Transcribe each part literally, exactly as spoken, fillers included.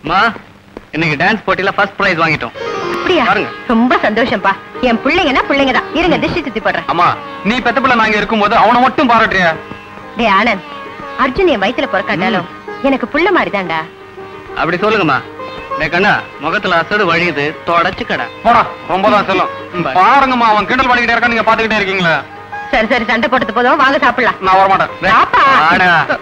மா இன்னைக்கு டான்ஸ் போட்டியில ஃபர்ஸ்ட் பிரைஸ் வாங்கிட்டோம். அப்படியா? ரொம்ப சந்தோஷம்பா. என் பிள்ளைங்கன்னா பிள்ளைங்க தான். இருங்க திஷ்டி சுத்தி போடுறேன். அம்மா நீ பெத்த பிள்ளை நாங்க இருக்கும்போது அவனை மட்டும் பாராட்டுறியா? டேய் ஆனந்த், அர்ஜுன் என் வயித்துல பிறக்காட்டாலும் எனக்கு புள்ள மாதிரிதான்டா. அப்படி சொல்லுங்கம்மா. டேய் கண்ணா, முகத்துல அசடு வழியுது, தொடச்சு கடை போடா. ரொம்ப தான் சொல்லும். பாருங்கம்மா, அவன் கிண்டல் பண்ணிக்கிட்டே இருக்கான், நீங்க பாத்துக்கிட்டே இருக்கீங்களா? சரி சரி, சண்டை போட்டது போதும், வாங்க சாப்பிடலாம். நான் வர மாட்டேன்.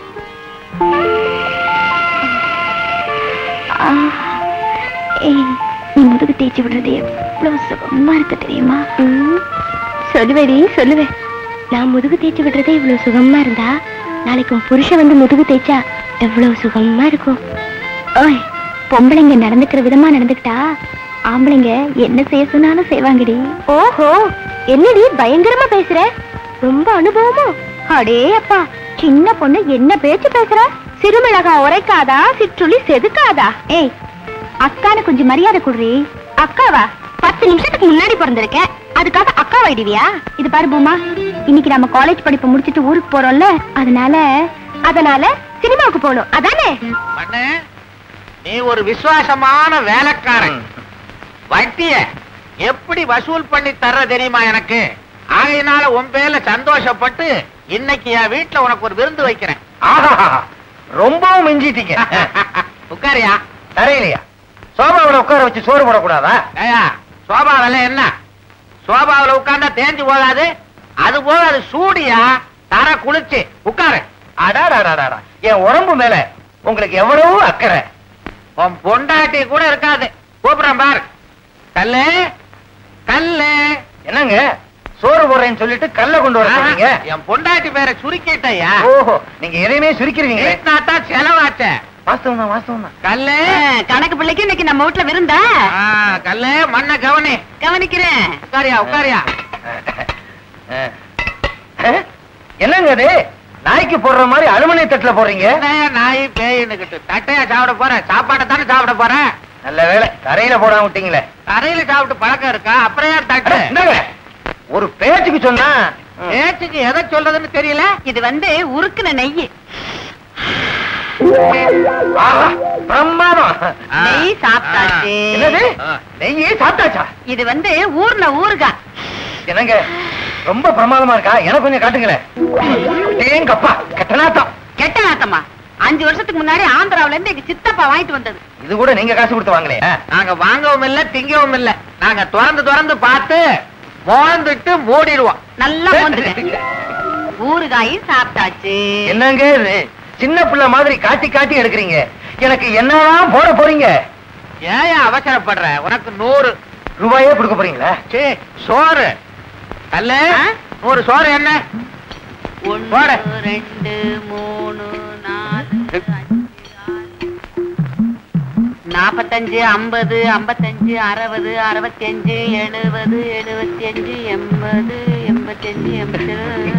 நீ முதுகு தேய்ச்சி விடுறது எவ்வளவு சுகமா இருக்கு தெரியுமா? சொல்லுவேடி சொல்லுவேன். நான் முதுகு தேய்ச்சி விடுறதே இவ்வளவு சுகமா இருந்தா நாளைக்கு உன் புருஷன் வந்து முதுகு தேய்ச்சா எவ்வளவு சுகமா இருக்கும். ஓய், பொம்பளைங்க நடந்துக்கிற விதமா நடந்துக்கிட்டா ஆம்பளைங்க என்ன செய்ய சொன்னாலும் செய்வாங்கடி. ஓஹோ, என்னடி பயங்கரமா பேசுற? ரொம்ப அனுபவமா? அடே அப்பா, சின்ன பொண்ணு என்ன பேச்சு பேசுற? சிறுமிளகா உரைக்காதா, சிற்றுளி செதுக்காதா? ஏய், அக்கானு கொஞ்சம் மரியாதை குடுறி. அக்காவா? பத்து நிமிஷத்துக்கு முன்னாடி பிறந்திருக்கேன், அதுக்காக அக்கா வைடுவியா? இது பாரு பூமா, இன்னைக்கு நம்ம காலேஜ் படிப்பு முடிச்சிட்டு ஊருக்கு போறோம்ல, அதனால அதனால சினிமாவுக்கு போகணும், அதானே? நீ ஒரு விசுவாசமான வேலைக்காரன். வட்டிய எப்படி வசூல் பண்ணி தர்ற தெரியுமா எனக்கு? ஆகையினால உன் பேர்ல சந்தோஷப்பட்டு இன்னைக்கு என் வீட்டுல உனக்கு ஒரு விருந்து வைக்கிறேன். ரொம்பவும் மிஞ்சிட்டீங்க. உட்காரியா? தரையிலையா? சோபாவில உட்கார வச்சு சோறு போடக்கூடாதா? ஏயா, சோபாவில என்ன? சோபாவில உட்கார்ந்தா தேஞ்சு போகாது, அது போக அது சூடியா, தர குளிச்சு உட்காரு. அடாடாடாடா, என் உடம்பு மேல உங்களுக்கு எவ்வளவு அக்கறை. உன் பொண்டாட்டி கூட இருக்காது. கூப்பிடுறேன் பாரு. கல்லு கல்லு. என்னங்க சோறு போடுறேன்னு சொல்லிட்டு கல்ல கொண்டு வர சொன்னீங்க? என் பொண்டாட்டி பேரை சுருக்கிட்டயா? ஓஹோ, நீங்க எதையுமே சுருக்கிறீங்க. தான் செலவாச்ச. வாஸ்தவம் தான், வாஸ்தவம் தான். கல்லு, கணக்கு பிள்ளைக்கு இன்னைக்கு நம்ம வீட்டுல விருந்தா? கல்லு, மண்ண கவனி. கவனிக்கிறேன். உட்காரியா உட்காரியா. என்னங்க அது நாய்க்கு போடுற மாதிரி அலுமினிய தட்டுல போடுறீங்க? நாய் பேயின்னுகிட்டு தட்டையா சாப்பிட போறேன், சாப்பாட்டை தானே சாப்பிட போறேன். நல்ல வேலை தரையில போடாம விட்டீங்களே. தரையில சாப்பிட்டு பழக்கம் இருக்கா? அப்புறம் ஏன் தட்டு? ஒரு பேச்சுக்கு சொன்னா பேச்சுக்கு எதை சொல்றதுன்னு தெரியல. இது வந்து உருக்குன நெய். பிரமாதம். நெய் சாப்பிட்டாச்சு. என்னது நெய்யே சாப்பிட்டாச்சா? இது வந்து ஊர்ன ஊருகா. என்னங்க ரொம்ப பிரமாதமா இருக்கா? எனக்கு கொஞ்சம் காட்டுங்களேன். ஏங்கப்பா, கெட்ட நாத்தம். கெட்ட நாத்தமா? அஞ்சு வருஷத்துக்கு முன்னாடி ஆந்திராவில இருந்து எங்க சித்தப்பா வாங்கிட்டு வந்தது. இது கூட நீங்க காசு கொடுத்து வாங்கலையா? நாங்க வாங்கவும் இல்ல, திங்கவும் இல்ல. நாங்க திறந்து திறந்து பார்த்து மோந்துட்டு மூடிடுவோம். நல்லா மோந்துட்டேன். ஊறுகாயும் சாப்பிட்டாச்சு. என்னங்க இது சின்ன பிள்ளை மாதிரி காட்டி காட்டி எடுக்கிறீங்க? எனக்கு என்னதான் போட போறீங்க? ஏன் அவசரப்படுற? உனக்கு நூறு ரூபாயே கொடுக்க போறீங்களா? சே, சோறு அல்ல, நூறு சோறு என்ன? ஒன்று ரெண்டு மூணு நாலு நாப்பத்தஞ்சு ஐம்பது ஐம்பத்தஞ்சு அறுபது அறுபத்தி அஞ்சு எழுபது எழுபத்தி அஞ்சு எண்பது எண்பத்தி அஞ்சு எண்பத்தி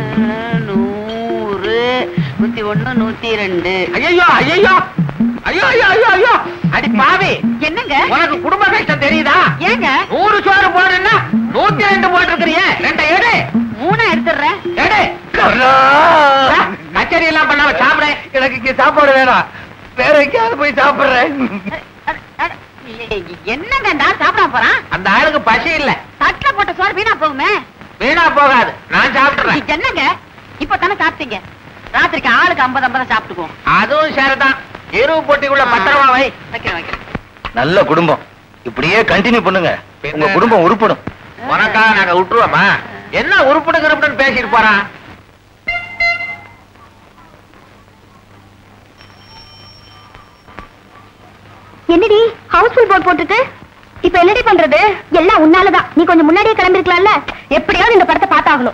நூறு நூத்தி ஒண்ணு நூத்தி ரெண்டு. ஐயோ ஐயோ ஐயோ ஐயோ ஐயோ ஐயோ அடி பாவி, என்னங்க உனக்கு குடும்ப கஷ்டம் தெரியுதா? ஏங்க நூறு சோறு போடுன்னா நூத்தி ரெண்டு போட்டிருக்கிறிய, ரெண்டை எடு. மூணா எடுத்துடுறேன். எடு. கச்சேரி எல்லாம் பண்ணாம சாப்பிட. எனக்கு இங்க சாப்பாடு வேணாம், வேற எங்கேயாவது போய் சாப்பிடுறேன். என்னங்க நான் சாப்பிட போறான்? அந்த ஆளுக்கு பசி இல்ல. தட்டுல போட்ட சோறு வீணா போகுமே. வீணா போகாது, நான் சாப்பிடுறேன். என்னங்க இப்ப தானே சாப்பிட்டீங்க, ராத்திரிக்கு ஆளுக்கு ஐம்பது ஐம்பது சாப்பிட்டுக்குவோம். அதுவும் சரிதான். எருவு பொட்டிக்குள்ள பத்திரமா வை. வைக்கிறேன் வைக்கிறேன். நல்ல குடும்பம், இப்படியே கண்டினியூ பண்ணுங்க, உங்க குடும்பம் உருப்படும். உனக்காக நாங்க விட்டுருவோமா? என்ன உருப்பிடு கிருப்பிடுன்னு பேசிட்டு போறான்? என்னடி ஹவுஸ்ஃபுல் போர்ட் போட்டுட்டு இப்ப என்னடி பண்றது? எல்லாம் உன்னாலதான். நீ கொஞ்சம் முன்னாடியே கிளம்பிருக்கலாம்ல. எப்படியாவது இந்த படத்தை பார்த்தாகணும்.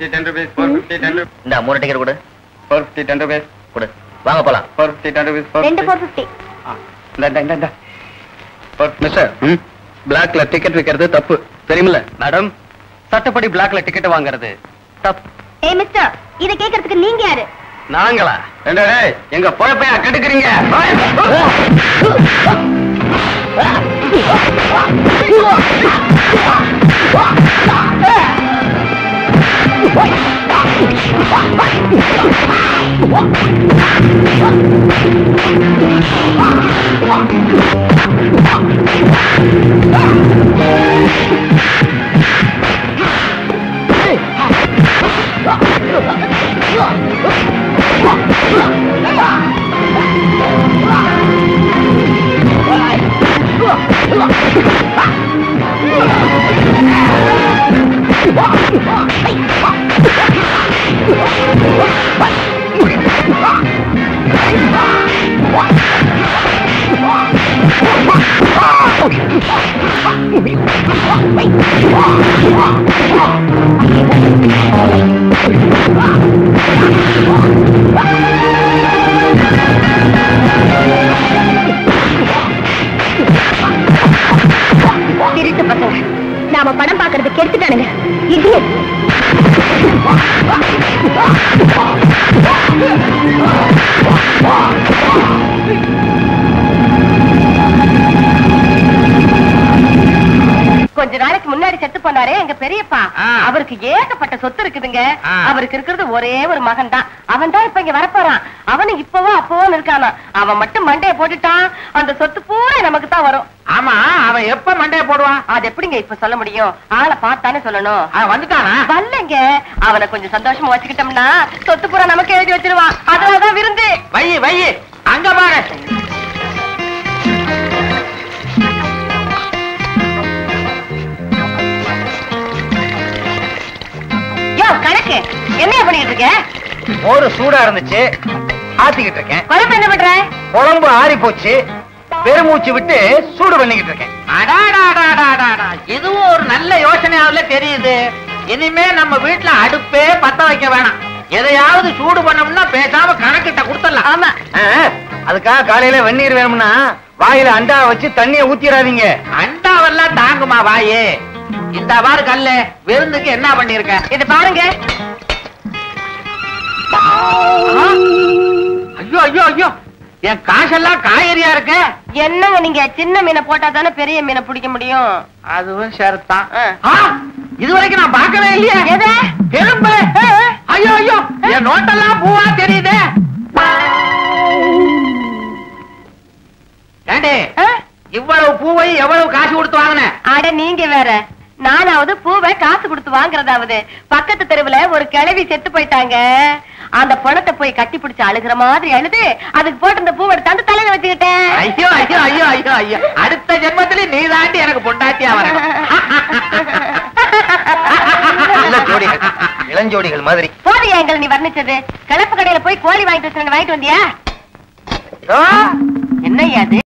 இந்த மூணு டிக்கெட் கொடு. கொடு, வாங்க போலாம். ரெண்டு ஃபோர் பிப்டி. மிஸ்டர், பிளாக்ல டிக்கெட் விக்கிறது தப்பு தெரியுமில்ல? மேடம், சட்டப்படி பிளாக்ல டிக்கெட் வாங்குறது தப்பு. ஏய் மிஸ்டர், இத கேக்குறதுக்கு நீங்க யாரு? நாங்களா? எங்க பொழப்பையா கெடுக்கிறீங்க? திருட்டு பசங்க நாம படம் பாக்குறது கெடுத்துட்டானுங்க. இது கொஞ்ச நாளைக்கு முன்னாடி செத்து போனாரே எங்க பெரியப்பா, அவருக்கு ஏகப்பட்ட சொத்து இருக்குதுங்க. அவருக்கு இருக்கிறது ஒரே ஒரு மகன் தான். அவன் தான் இப்ப இங்க வரப்போறான். அவனு இப்பவோ அப்பவோ இருக்கானா. அவன் மட்டும் மண்டைய போட்டுட்டான், அந்த சொத்து பூரா நமக்கு தான் வரும். ஆமா, அவன் எப்ப மண்டைய போடுவான்? அது எப்படிங்க இப்ப சொல்ல முடியும்? ஆளை பார்த்தானே சொல்லணும். அவன் வந்துட்டானா? வரலங்க. அவனை கொஞ்சம் சந்தோஷமா வச்சுக்கிட்டோம்னா சொத்து பூரா நமக்கு எழுதி வச்சிருவான். அதனாலதான் விருந்து. வை வை அங்க பாரு. கணக்கு என்ன பண்ணிட்டு இருக்க? ஒரு சூடா இருந்துச்சு, ஆத்திக்கிட்டு இருக்கேன். குழம்பு என்ன பண்ற? குழம்பு ஆறி போச்சு, பெருமூச்சு விட்டு சூடு பண்ணிக்கிட்டு இருக்கேன். இதுவும் ஒரு நல்ல யோசனையாவில தெரியுது. இனிமே நம்ம வீட்டுல அடுப்பே பத்த வைக்க வேணாம். எதையாவது சூடு பண்ணோம்னா பேசாம கணக்கிட்ட கொடுத்துடலாம். ஆமா, அதுக்காக காலையில வெந்நீர் வேணும்னா வாயில அண்டா வச்சு தண்ணிய ஊத்திராதீங்க. அண்டாவெல்லாம் தாங்குமா வாயே? இந்த வாரு கல்ல விருந்துக்கு என்ன பண்ணிருக்க? இது பாருங்க. ஐயோ ஐயோ ஐயோ, என் காசெல்லாம் காய்கறியா இருக்க. என்னங்க நீங்க சின்ன மீனை போட்டா தானே பெரிய மீனை பிடிக்க முடியும். அதுவும் சரிதான். இதுவரைக்கும் நான் பார்க்கவே இல்லையா? எது? எறும்பு. ஐயோ ஐயோ, என் நோட்டெல்லாம் பூவா தெரியுது. ஏண்டே, இவ்வளவு பூவை எவ்வளவு காசு கொடுத்து வாங்கின? அட நீங்க வேற. நானாவது பூவை காசு கொடுத்து வாங்குறதாவது. பக்கத்து தெருவுல ஒரு கிழவி செத்து போயிட்டாங்க. அந்த பணத்தை போய் கட்டி பிடிச்சு அழுகிற மாதிரி அழுது அதுக்கு போட்டு இந்த பூவை எடுத்தாந்து தலையில வச்சுக்கிட்டேன். ஐயோ ஐயோ ஐயோ ஐயோ ஐயோ, அடுத்த ஜென்மத்திலே நீ தாண்டி எனக்கு பொண்டாட்டியா வரணும். இளஞ்சோடிகள் மாதிரி. போதியா எங்களை நீ வர்ணிச்சது? கிளப்பு கடையில போய் கோழி வாங்கிட்டு வாங்கிட்டு வந்தியா? என்னையா அது?